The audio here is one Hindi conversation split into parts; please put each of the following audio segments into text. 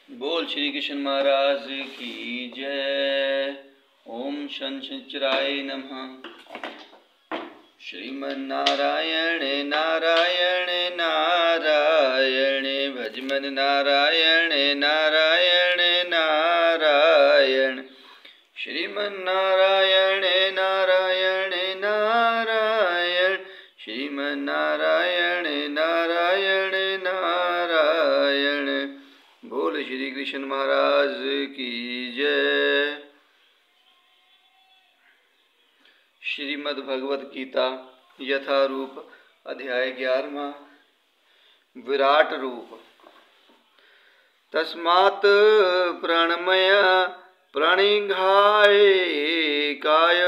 बोल श्री कृष्ण महाराज की जय। ओम शंचराय नमः। श्रीमन्नारायण नारायण नारायण भजमन नारायण नारायण नारायण। श्रीमन्नारायण नारायण नारायण श्रीमन्नारायण नारायण नारायण। बोल श्री कृष्ण महाराज की जय। श्रीमद् भगवत गीता यथारूप अध्याय 11वां विराट रूप। तस्मात् प्रणमय प्रणिघाय काय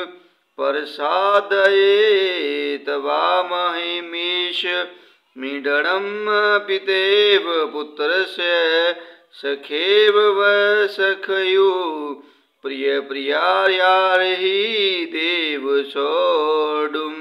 प्रसादयेत वामहिमीश मीडणं पितेव पुत्रस्य सखेव वसखयु प्रिय प्रियार्हि देव सोडुम।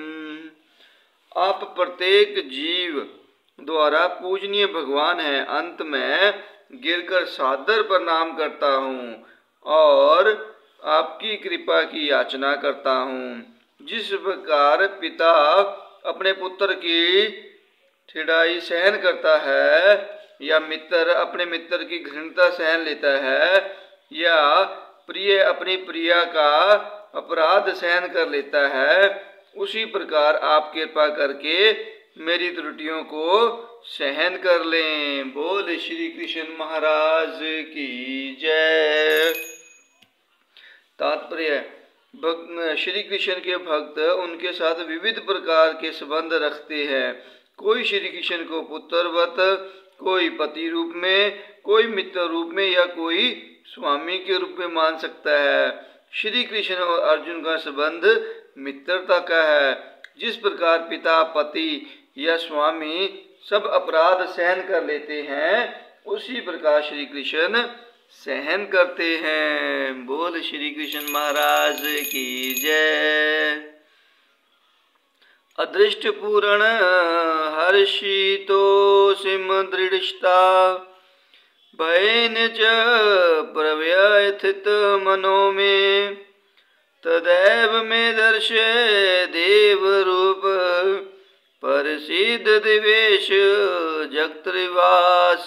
आप प्रत्येक जीव द्वारा पूजनीय भगवान है। अंत में गिरकर सादर प्रणाम करता हूँ और आपकी कृपा की याचना करता हूँ। जिस प्रकार पिता अपने पुत्र की ठिड़ाई सहन करता है या मित्र अपने मित्र की घृणता सहन लेता है या प्रिय अपनी प्रिया का अपराध सहन कर लेता है, उसी प्रकार आप कृपा करके मेरी त्रुटियों को सहन कर लें। बोल श्री कृष्ण महाराज की जय। तात्पर्य, श्री कृष्ण के भक्त उनके साथ विविध प्रकार के संबंध रखते हैं। कोई श्री कृष्ण को पुत्रवत, कोई पति रूप में, कोई मित्र रूप में या कोई स्वामी के रूप में मान सकता है। श्री कृष्ण और अर्जुन का संबंध मित्रता का है। जिस प्रकार पिता, पति या स्वामी सब अपराध सहन कर लेते हैं, उसी प्रकार श्री कृष्ण सहन करते हैं। बोल श्री कृष्ण महाराज की जय। अदृष्ट पूर्ण हर्षितो सिम दृढ़ता भयन च प्रव्यथित मनो में तदैव में दर्शय देव रूप परसिद्ध दिवेश जगत्रिवास।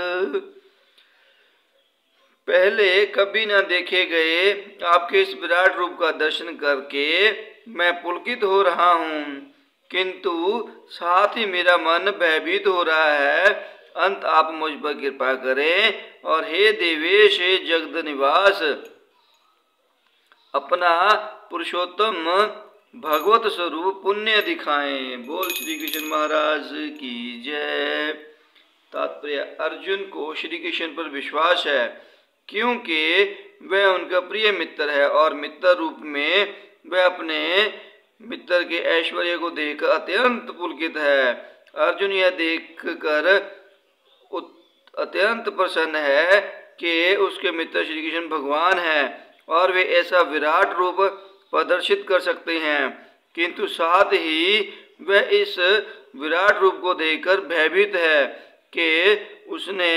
पहले कभी न देखे गए आपके इस विराट रूप का दर्शन करके मैं पुलकित हो रहा हूँ, किंतु साथ ही मेरा मन भयभीत हो रहा है। अंत आप मुझ पर कृपा करें और हे देवेश, हे जगत निवास, अपना पुरुषोत्तम भगवत स्वरूप पुण्य दिखाएं। बोल श्री कृष्ण महाराज की जय। तात्पर्य, अर्जुन को श्री कृष्ण पर विश्वास है क्योंकि वह उनका प्रिय मित्र है और मित्र रूप में वह अपने मित्र के ऐश्वर्य को देखकर अत्यंत पुलकित है। अर्जुन यह देखकर अत्यंत प्रसन्न है कि उसके मित्र श्री कृष्ण भगवान हैं और वे ऐसा विराट रूप प्रदर्शित कर सकते हैं, किंतु साथ ही वह इस विराट रूप को देखकर भयभीत है कि उसने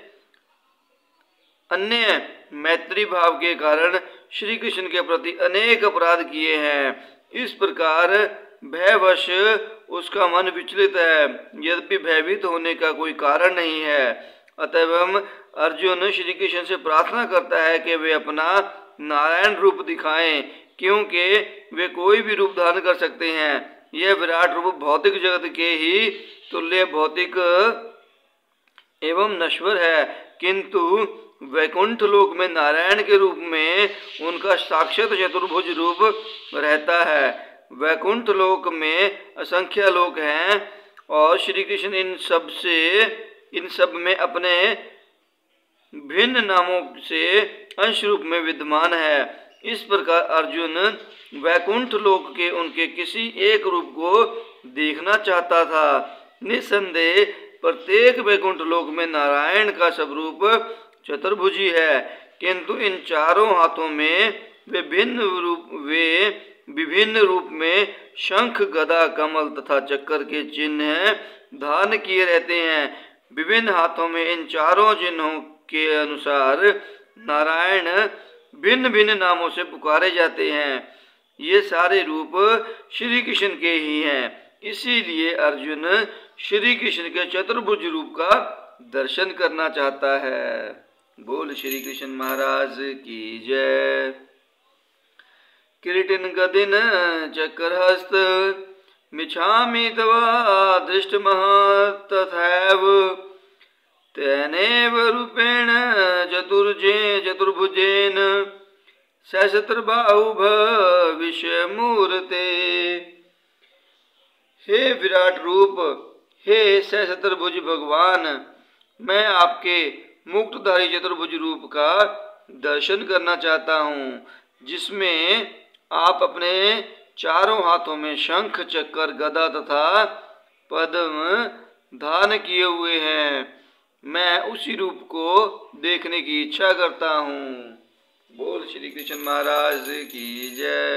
अन्य मैत्री भाव के कारण श्री कृष्ण के प्रति अनेक अपराध किए हैं। इस प्रकार भयवश उसका मन विचलित है, यद्यपि भयभीत होने का कोई कारण नहीं है। अतएव अर्जुन श्री कृष्ण से प्रार्थना करता है कि वे अपना नारायण रूप दिखाएं, क्योंकि वे कोई भी रूप धारण कर सकते हैं। यह विराट रूप भौतिक जगत के ही तुल्य भौतिक एवं नश्वर है, किंतु वैकुंठ लोक में नारायण के रूप में उनका साक्षात चतुर्भुज रूप रहता है। वैकुंठ लोक में असंख्य लोक हैं और श्री कृष्ण इन सब में अपने भिन्न नामों से अंश रूप में विद्यमान है। इस प्रकार अर्जुन वैकुंठ लोक के उनके किसी एक रूप को देखना चाहता था। निस्संदेह प्रत्येक वैकुंठ लोक में नारायण का स्वरूप चतुर्भुजी है, किंतु इन चारों हाथों में वे विभिन्न रूप में शंख, गदा, कमल तथा चक्र के चिन्ह धारण किए रहते हैं। विभिन्न हाथों में इन चारों चिन्हों के अनुसार नारायण भिन्न भिन्न नामों से पुकारे जाते हैं। ये सारे रूप श्री कृष्ण के ही हैं। इसीलिए अर्जुन श्री कृष्ण के चतुर्भुज रूप का दर्शन करना चाहता है। बोल श्री कृष्ण महाराज की जय। किरीटिन गदिन चक्रहस्त मिच्छामि तवा दृष्टमः तथैव तेनैव रूपेण चतुर्भुजेन सहस्रबाहु भविष्यमूर्ते। हे विराट रूप, हे सहस्त्रभुज भगवान, मैं आपके मुक्तधारी चतुर्भुज रूप का दर्शन करना चाहता हूँ, जिसमें आप अपने चारों हाथों में शंख चक्र गदा तथा पद्म धारण किए हुए हैं। मैं उसी रूप को देखने की इच्छा करता हूँ। बोल श्री कृष्ण महाराज की जय।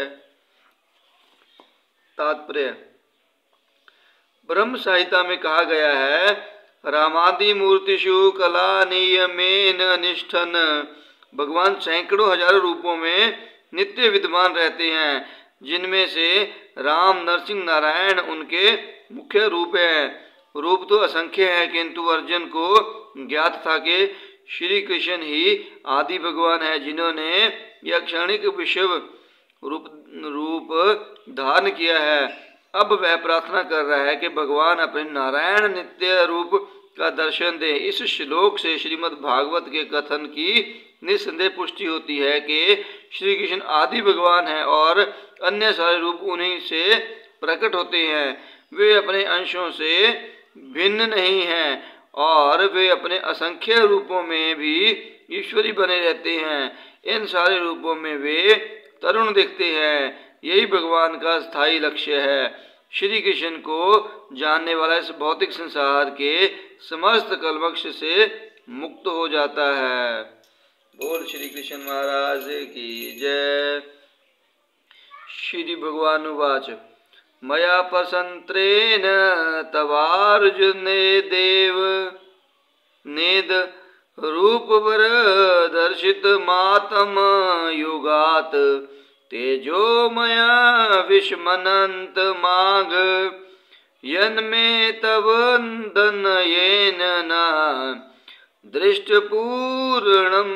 तात्पर्य, ब्रह्म संहिता में कहा गया है, रामादि मूर्तिषु कला नियमेन निष्ठन। भगवान सैकड़ों हजारों रूपों में नित्य विद्यमान रहते हैं, जिनमें से राम नरसिंह नारायण उनके मुख्य रूप हैं। रूप तो असंख्य है, किंतु अर्जुन को ज्ञात था कि श्री कृष्ण ही आदि भगवान है, जिन्होंने यह क्षणिक विश्व रूप धारण किया है। अब वह प्रार्थना कर रहा है कि भगवान अपने नारायण नित्य रूप का दर्शन दे। इस श्लोक से श्रीमद् भागवत के कथन की निस्संदेह पुष्टि होती है कि श्री कृष्ण आदि भगवान हैं और अन्य सारे रूप उन्हीं से प्रकट होते हैं। वे अपने अंशों से भिन्न नहीं हैं और वे अपने असंख्य रूपों में भी ईश्वरी बने रहते हैं। इन सारे रूपों में वे तरुण दिखते हैं। यही भगवान का स्थायी लक्ष्य है। श्री कृष्ण को जानने वाला इस भौतिक संसार के समस्त कल्मश से मुक्त हो जाता है। बोल श्री कृष्ण महाराज की जय। श्री भगवान उवाच, मया प्रसन्त्रेण तवार्जुने देव नेद रूपवर दर्शित मातम युगात तेजो मया विस्मनंत माघ यन्मे तव दनयेन न दृष्टपूर्णम।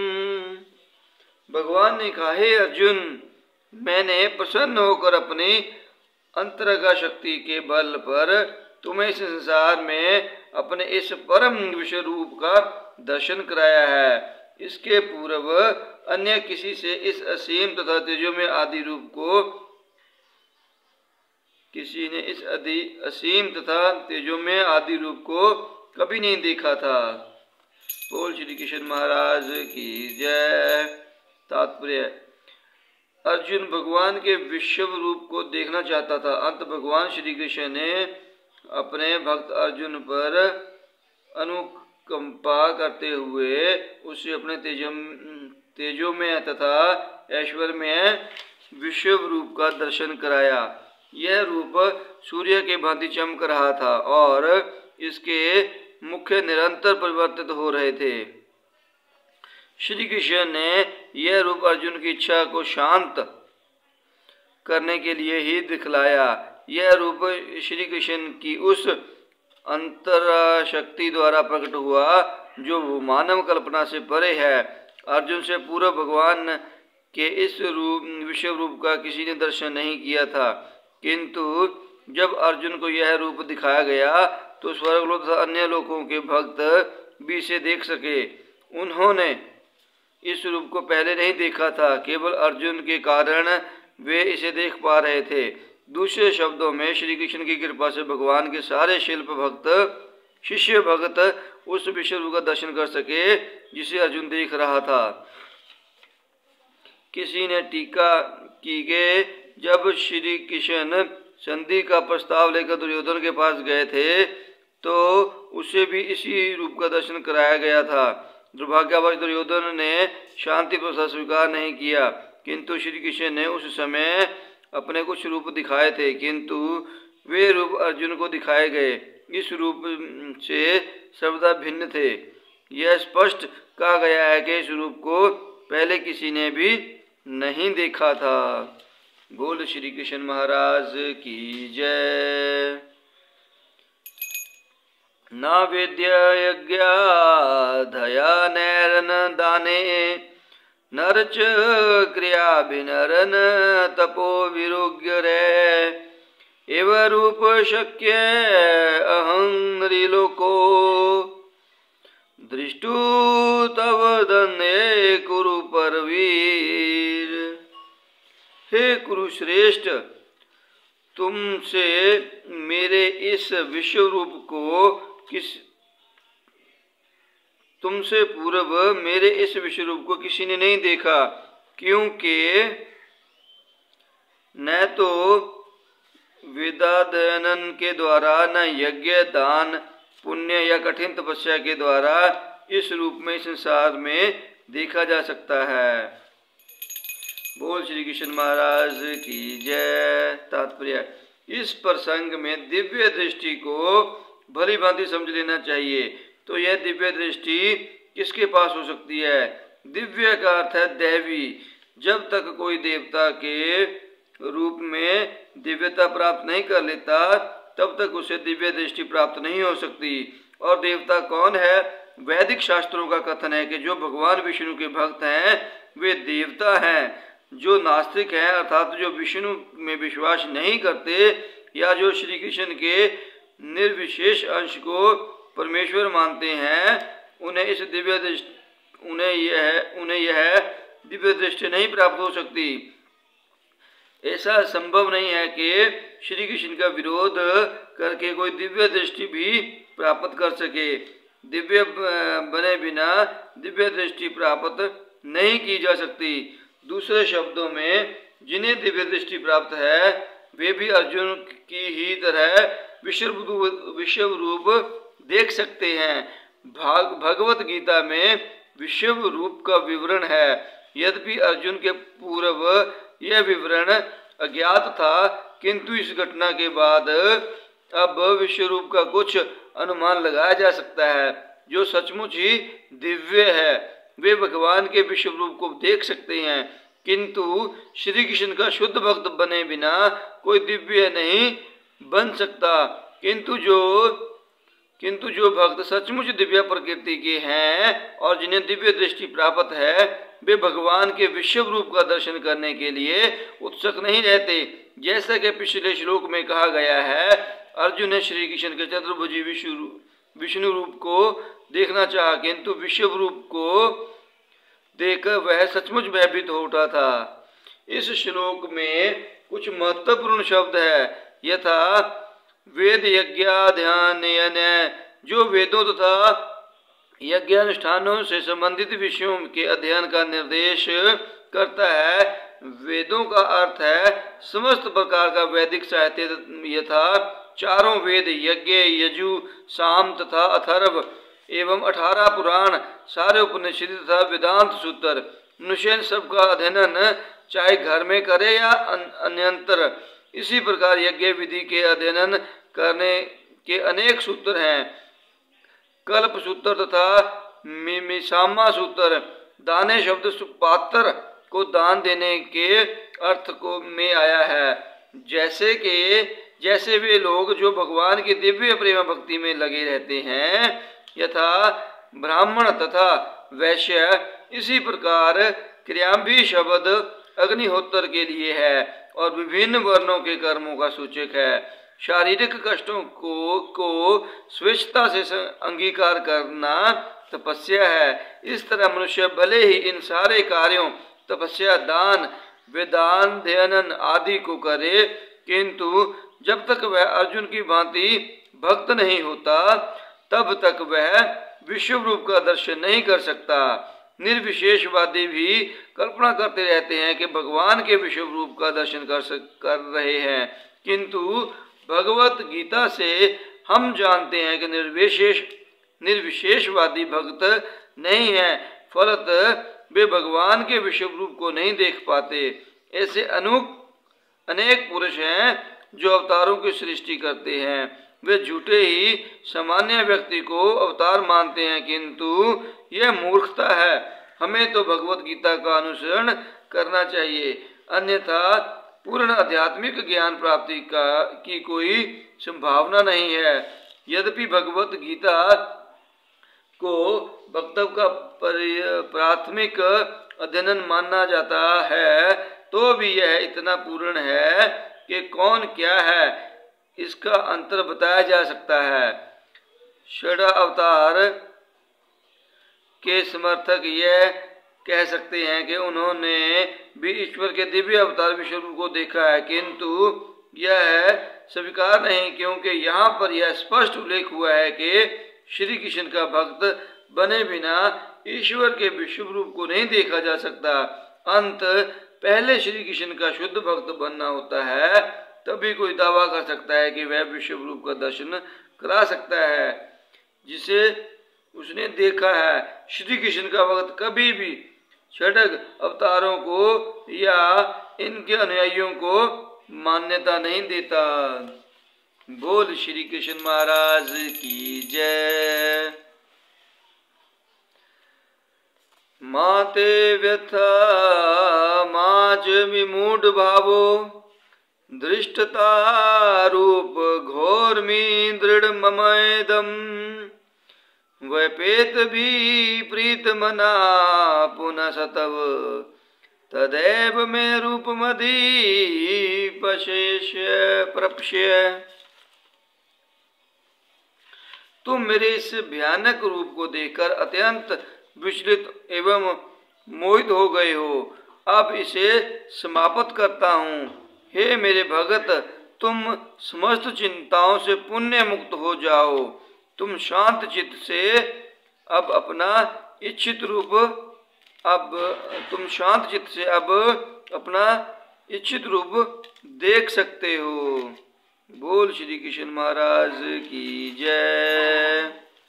भगवान ने कहा, हे अर्जुन, मैंने प्रसन्न होकर अपनी अंतरंगा शक्ति के बल पर तुम्हें इस संसार में अपने इस परम विश्व रूप का दर्शन कराया है। इसके पूर्व अन्य किसी से इस असीम तथा तेजोमय आदि रूप को किसी ने इस असीम तथा तेजोमय आदि रूप को कभी नहीं देखा था। बोल श्री कृष्ण महाराज की जय। तात्पर्य, अर्जुन भगवान के विश्व रूप को देखना चाहता था। अंत भगवान श्री कृष्ण ने अपने भक्त अर्जुन पर अनुकंपा करते हुए उसे अपने तेजोमय तथा ऐश्वर्यमय विश्व रूप का दर्शन कराया। यह रूप सूर्य के भांति चमक रहा था और इसके मुख्य निरंतर परिवर्तित हो रहे थे। श्री कृष्ण ने यह रूप अर्जुन की इच्छा को शांत करने के लिए ही दिखलाया। यह रूप श्री कृष्ण की उस अंतरा शक्ति द्वारा प्रकट हुआ जो मानव कल्पना से परे है। अर्जुन से पूर्व भगवान के इस विश्व रूप का किसी ने दर्शन नहीं किया था, किंतु जब अर्जुन को यह रूप दिखाया गया तो स्वर्गलोक तथा अन्य लोकों के भक्त भी इसे देख सके। उन्होंने इस रूप को पहले नहीं देखा था, केवल अर्जुन के कारण वे इसे देख पा रहे थे। दूसरे शब्दों में श्री कृष्ण की कृपा से भगवान के सारे शिल्प भक्त शिष्य भक्त उस विश्व रूप का दर्शन कर सके जिसे अर्जुन देख रहा था। किसी ने टीका की कि जब श्री कृष्ण संधि का प्रस्ताव लेकर दुर्योधन के पास गए थे तो उसे भी इसी रूप का दर्शन कराया गया था। दुर्भाग्यवश दुर्योधन ने शांति प्रस्ताव स्वीकार नहीं किया, किंतु श्री कृष्ण ने उस समय अपने कुछ रूप दिखाए थे, किंतु वे रूप अर्जुन को दिखाए गए इस रूप से सर्वदा भिन्न थे। यह स्पष्ट कहा गया है कि इस रूप को पहले किसी ने भी नहीं देखा था। बोल श्री कृष्ण महाराज की जय। न विद्या यज्ञाधया नैरन दाने नरच क्रियाभिनरन तपो विरोग्य रे एव रूप शक्य अहं नृलोको दृष्टु तव दन्ये कुरु परवीर। हे कुरुश्रेष्ठ, तुमसे मेरे इस विश्व रूप को तुमसे पूर्व मेरे इस विश्व रूप को किसी ने नहीं देखा, क्योंकि न तो वेदाध्ययन के द्वारा, न यज्ञ दान पुण्य या कठिन तपस्या के द्वारा इस रूप में संसार में देखा जा सकता है। बोल श्री कृष्ण महाराज की जय। तात्पर्य, इस प्रसंग में दिव्य दृष्टि को भली भांति समझ लेना चाहिए। तो यह दिव्य दृष्टि किसके पास हो सकती है? दिव्य का अर्थ है दैवी। जब तक कोई देवता के रूप में दिव्यता प्राप्त नहीं कर लेता तब तक उसे दिव्य दृष्टि प्राप्त नहीं हो सकती। और देवता कौन है? वैदिक शास्त्रों का कथन है कि जो भगवान विष्णु के भक्त हैं वे देवता हैं। जो नास्तिक हैं अर्थात जो विष्णु में विश्वास नहीं करते या जो श्री कृष्ण के निर्विशेष अंश को परमेश्वर मानते हैं, उन्हें इस दिव्य दृष्टि उन्हें यह दिव्य दृष्टि नहीं प्राप्त हो सकती। ऐसा संभव नहीं है कि श्री कृष्ण का विरोध करके कोई दिव्य दृष्टि भी प्राप्त कर सके। दिव्य बने बिना दिव्य दृष्टि प्राप्त नहीं की जा सकती। दूसरे शब्दों में, जिन्हें दिव्य दृष्टि प्राप्त है वे भी अर्जुन की ही तरह विश्व रूप देख सकते हैं। भगवत गीता में विश्व रूप का विवरण है। यद्यपि अर्जुन के पूर्व यह विवरण अज्ञात था, किंतु इस घटना के बाद अब विश्व रूप का कुछ अनुमान लगाया जा सकता है। जो सचमुच ही दिव्य है वे भगवान के विश्व रूप को देख सकते हैं, किंतु श्री कृष्ण का शुद्ध भक्त बने बिना कोई दिव्य नहीं बन सकता। किंतु जो भक्त सचमुच दिव्य प्रकृति के हैं और जिन्हें दिव्य दृष्टि प्राप्त है वे भगवान के विश्व रूप का दर्शन करने के लिए उत्सुक नहीं रहते। जैसा कि पिछले श्लोक में कहा गया है, अर्जुन ने श्री कृष्ण के चतुर्भुजी विष्णु रूप को देखना चाहा, किंतु विश्व रूप को देखकर वह सचमुच भयभीत हो उठा था। इस श्लोक में कुछ महत्वपूर्ण शब्द है, यथा वेद यज्ञाध्यान, जो वेदों तथा यज्ञानुष्ठानों से संबंधित विषयों के अध्ययन का निर्देश करता है। वेदों का अर्थ है समस्त प्रकार का वैदिक साहित्य, यथा चारों वेद यज्ञ, यजु, साम तथा अथर्व एवं 18 पुराण, सारे उपनिषद तथा वेदांत सूत्र। मनुष्य सबका अध्ययन चाहे घर में करे या अन्यंतर। इसी प्रकार यज्ञ विधि के अध्ययन करने के अनेक सूत्र हैं। कल्प सूत्र तथा मिमिसामा सूत्र। दाने शब्द पात्र को दान देने के अर्थ को में आया है। जैसे वे लोग जो भगवान की दिव्य प्रेम भक्ति में लगे रहते हैं, यथा ब्राह्मण तथा वैश्य, इसी प्रकार क्रियाम्भी शब्द अग्निहोत्र के लिए है और विभिन्न वर्णों के कर्मों का सूचक है। शारीरिक कष्टों को स्वेच्छता से अंगीकार करना तपस्या है। इस तरह मनुष्य भले ही इन सारे कार्यों तपस्या, दान, वेदाध्ययन आदि को करे, किंतु जब तक वह अर्जुन की भांति भक्त नहीं होता तब तक वह विश्व रूप का दर्शन नहीं कर सकता। निर्विशेषवादी भी कल्पना करते रहते हैं कि भगवान के विश्व रूप का दर्शन कर रहे हैं, किंतु भगवत गीता से हम जानते हैं कि निर्विशेषवादी भक्त नहीं है, फलत वे भगवान के विश्व रूप को नहीं देख पाते। ऐसे अनेक पुरुष हैं जो अवतारों की सृष्टि करते हैं। वे झूठे ही सामान्य व्यक्ति को अवतार मानते हैं, किंतु यह मूर्खता है। हमें तो भगवत गीता का अनुसरण करना चाहिए, अन्यथा पूर्ण आध्यात्मिक ज्ञान प्राप्ति की कोई संभावना नहीं है। यद्यपि भगवत गीता को वक्तव्य का प्राथमिक अध्ययन माना जाता है, तो भी यह इतना पूर्ण है कि कौन क्या है इसका अंतर बताया जा सकता है। षड अवतार के समर्थक यह कह सकते हैं कि उन्होंने भी ईश्वर के दिव्य अवतार विश्वरूप को देखा है, किंतु यह स्वीकार नहीं, क्योंकि यहाँ पर यह स्पष्ट उल्लेख हुआ है कि श्री कृष्ण का भक्त बने बिना ईश्वर के विश्वरूप को नहीं देखा जा सकता। अंत पहले श्री कृष्ण का शुद्ध भक्त बनना होता है, तभी कोई दावा कर सकता है कि वह विश्वरूप का दर्शन करा सकता है जिसे उसने देखा है। श्री कृष्ण का भक्त कभी भी षडग अवतारों को या इनके अनुयायियों को मान्यता नहीं देता। बोल श्री कृष्ण महाराज की जय। माते व्यथा माज विमूढ़ भावो दृष्टता रूप घोरमी दृढ़ ममैदम वैपेत भी प्रीत मना पुनः सतव तदैव में रूप मदी पशेष्य प्रपश्य। तुम मेरे इस भयानक रूप को देखकर अत्यंत विचलित एवं मोहित हो गए हो। अब इसे समाप्त करता हूँ। हे मेरे भगत, तुम समस्त चिंताओं से पुण्य मुक्त हो जाओ। तुम शांत चित्त से अब अपना इच्छित रूप देख सकते हो। बोल श्री कृष्ण महाराज की जय।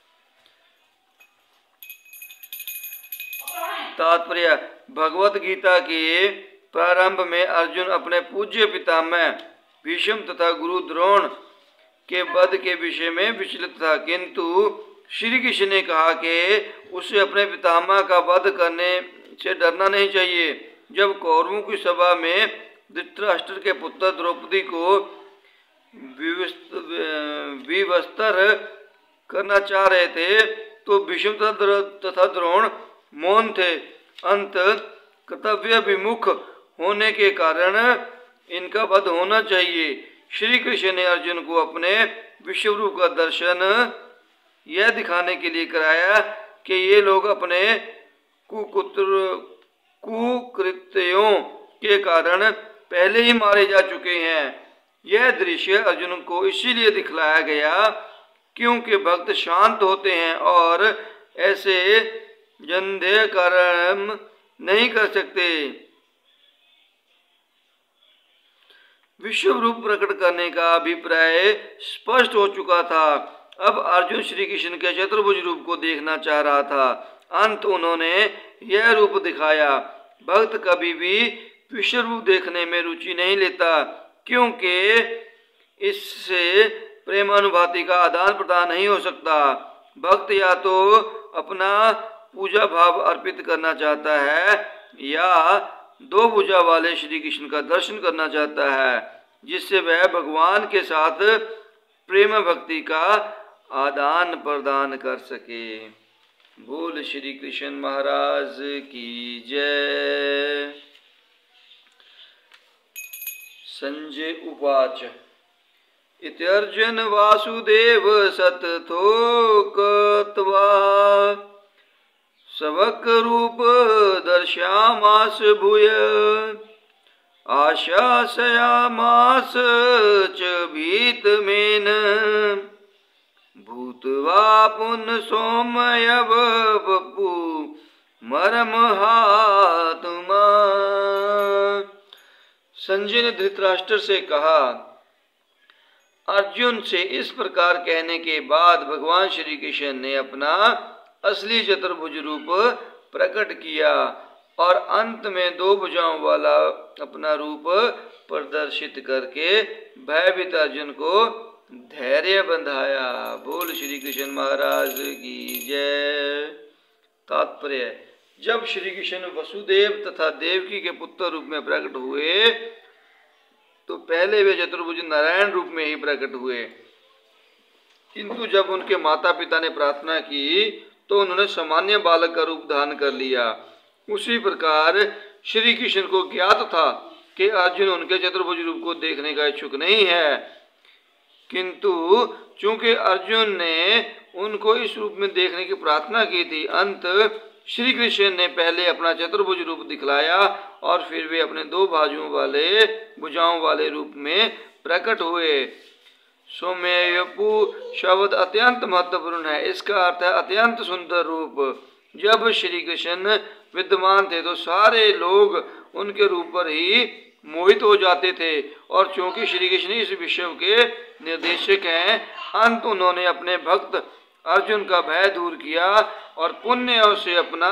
तात्पर्य: भगवत गीता के प्रारंभ में अर्जुन अपने पूज्य पितामह भीष्म तथा गुरु द्रोण के वध के विषय में विचलित था, किंतु श्री कृष्ण ने कहा कि उसे अपने पितामह का वध करने से डरना नहीं चाहिए। जब कौरवों की सभा में धृतराष्ट्र के पुत्र द्रौपदी को विवस्त्र करना चाह रहे थे, तो भीष्म तथा द्रोण मौन थे। अंत कर्तव्य विमुख होने के कारण इनका वध होना चाहिए। श्री कृष्ण ने अर्जुन को अपने विश्वरूप का दर्शन यह दिखाने के लिए कराया कि ये लोग अपने कुकृत्यों के कारण पहले ही मारे जा चुके हैं। यह दृश्य अर्जुन को इसीलिए दिखलाया गया क्योंकि भक्त शांत होते हैं और ऐसे जन्धेय कर्म नहीं कर सकते। विश्वरूप प्रकट करने का अभिप्राय स्पष्ट हो चुका था। अब अर्जुन श्री कृष्ण के चतुर्भुज रूप को देखना चाह रहा था। अंत उन्होंने यह रूप दिखाया। भक्त कभी भी विश्वरूप देखने में रुचि नहीं लेता, क्योंकि इससे प्रेमानुभूति का आदान प्रदान नहीं हो सकता। भक्त या तो अपना पूजा भाव अर्पित करना चाहता है या दो भुजा वाले श्री कृष्ण का दर्शन करना चाहता है, जिससे वह भगवान के साथ प्रेम भक्ति का आदान प्रदान कर सके। बोल श्री कृष्ण महाराज की जय। संजय उवाच इत्यर्जुन वासुदेव सतथोक्त्वा सवक रूप दर्शयामास भूय आशासयामास च भीतमेन भूत्वा पुनः सोमयव बपु मरमहात्मा। संजय ने धृतराष्ट्र से कहा। अर्जुन से इस प्रकार कहने के बाद भगवान श्री कृष्ण ने अपना असली चतुर्भुज रूप प्रकट किया और अंत में दो भुजाओं वाला अपना रूप प्रदर्शित करके भयभीत अर्जुन को धैर्य बंधाया। बोल श्री कृष्ण महाराज की जय। तात्पर्य, जब श्री कृष्ण वसुदेव तथा देवकी के पुत्र रूप में प्रकट हुए तो पहले वे चतुर्भुज नारायण रूप में ही प्रकट हुए, किंतु जब उनके माता पिता ने प्रार्थना की तो उन्होंने सामान्य बालक का रूप धारण कर लिया। उसी प्रकार श्री कृष्ण को ज्ञात था कि अर्जुन उनके चतुर्भुज रूप को देखने का इच्छुक नहीं है, किंतु चूंकि अर्जुन ने उनको इस रूप में देखने की प्रार्थना की थी, अंत श्री कृष्ण ने पहले अपना चतुर्भुज रूप दिखलाया और फिर वे अपने दो भुजाओं वाले रूप में प्रकट हुए। सौम्यपु शब्द अत्यंत महत्वपूर्ण है। इसका अर्थ है अत्यंत सुंदर रूप। जब श्री कृष्ण विद्यमान थे तो सारे लोग उनके रूप पर ही मोहित हो जाते थे, और चूंकि श्री कृष्ण इस विश्व के निर्देशक हैं, अंत उन्होंने अपने भक्त अर्जुन का भय दूर किया और पुण्य से अपना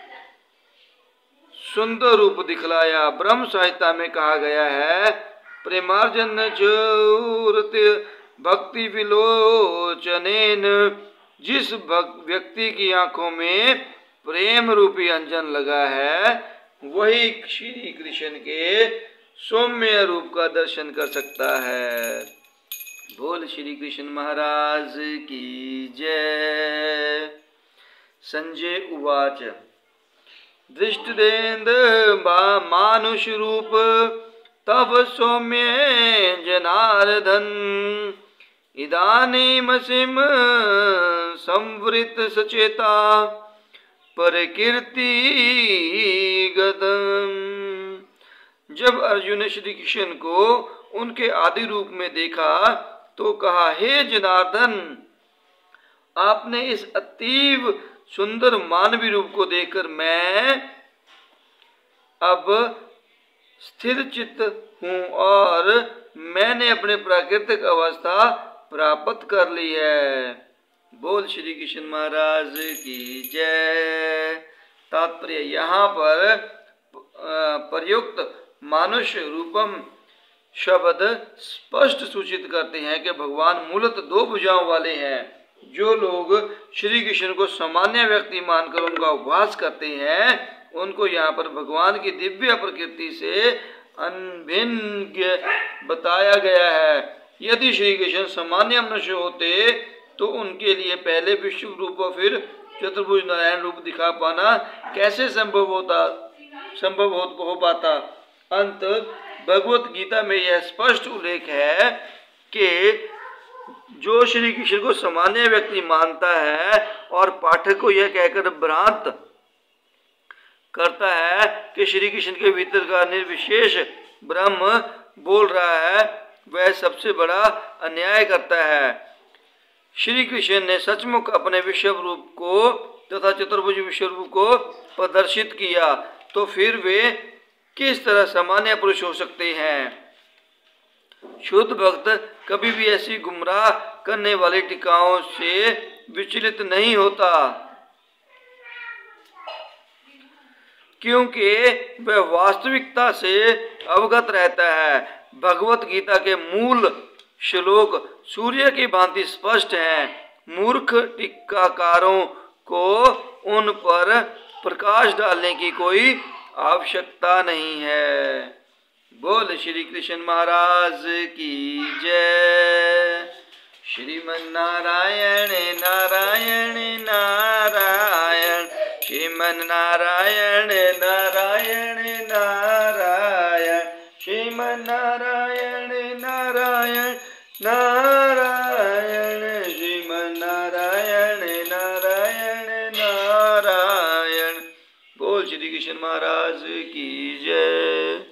सुंदर रूप दिखलाया। ब्रह्म संहिता में कहा गया है, प्रेमार्जन चूरत भक्ति विलोचनेन, जिस व्यक्ति की आंखों में प्रेम रूपी अंजन लगा है वही श्री कृष्ण के सौम्य रूप का दर्शन कर सकता है। बोल श्री कृष्ण महाराज की जय। संजय उवाच दृष्टिदेन्द्र मानुष रूप तव सौम्य जनार्दन, इदानीमसिम संवृत सचेता परकीर्ति गदम। जब अर्जुन ने श्री कृष्ण को उनके आदि रूप में देखा तो कहा, हे जनार्दन, आपने इस अतीव सुंदर मानवीय रूप को देखकर मैं अब स्थिर चित्त हूँ और मैंने अपने प्राकृतिक अवस्था प्राप्त कर ली है। बोल श्री कृष्ण महाराज की जय। तात्पर्य, यहाँ पर प्रयुक्त मानुष रूपम शब्द स्पष्ट सूचित करते हैं कि भगवान मूलतः दो भुजाओं वाले हैं। जो लोग श्री कृष्ण को सामान्य व्यक्ति मानकर उनका उपवास करते हैं, उनको यहाँ पर भगवान की दिव्य प्रकृति से अनभिन्न बताया गया है। यदि श्री कृष्ण सामान्य मनुष्य होते तो उनके लिए पहले विश्व रूप और फिर चतुर्भुज नारायण रूप दिखा पाना कैसे संभव हो पाता। अंत भगवत गीता में यह स्पष्ट उल्लेख है कि जो श्री कृष्ण को सामान्य व्यक्ति मानता है और पाठक को यह कहकर भ्रांत करता है कि श्री कृष्ण के भीतर का निर्विशेष ब्रह्म बोल रहा है, वह सबसे बड़ा अन्याय करता है। श्री कृष्ण ने सचमुच अपने विश्व रूप को तथा चतुर्भुज विश्व रूप को प्रदर्शित किया, तो फिर वे किस तरह सामान्य पुरुष हो सकते हैं। शुद्ध भक्त कभी भी ऐसी गुमराह करने वाली टीकाओं से विचलित नहीं होता, क्योंकि वह वास्तविकता से अवगत रहता है। भगवत गीता के मूल श्लोक सूर्य की भांति स्पष्ट हैं। मूर्ख टीकाकारों को उन पर प्रकाश डालने की कोई आवश्यकता नहीं है। बोल श्री कृष्ण महाराज की जय। श्रीमन्नारायण नारायण नारायण, श्रीमन्नारायण नारायण नारायण, श्रीमन्नारायण नारायण नारायण, श्रीमन्नारायण नारायण नारायण। बोल श्री कृष्ण महाराज की जय।